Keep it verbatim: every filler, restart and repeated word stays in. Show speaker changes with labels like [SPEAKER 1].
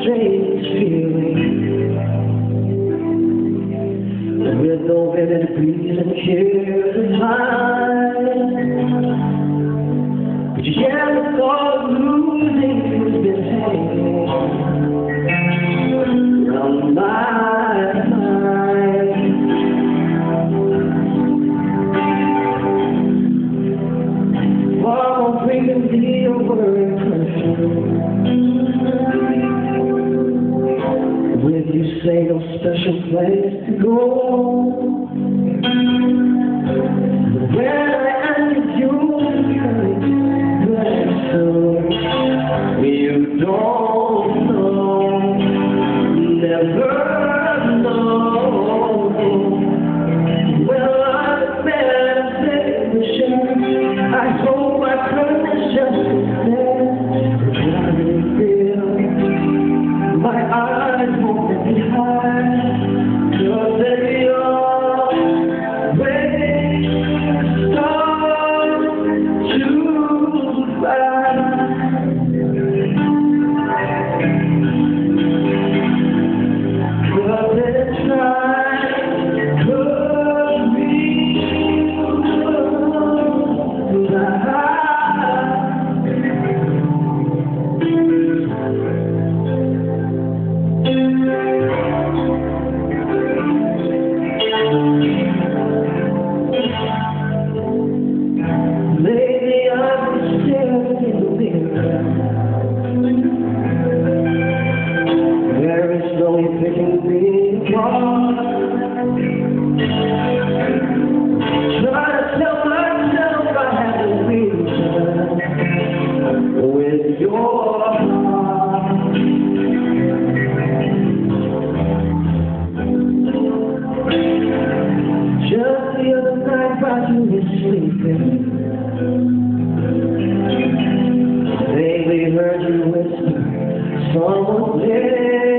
[SPEAKER 1] strange feeling, with no vivid breeze and care to find. But you can't thought of losing who's been hanging around my mind. Far more frequently over impression, with you say no special place to go. When I ask you, you don't know, never know. Well, I'm bad at saying, I hope I could just say what I really feel. My eyes won't let me hide, 'cause they always start to fly. Picking me apart, trying to tell myself I have a reason with your heart. Just the other night while you were sleeping, baby, heard you whisper someone's there.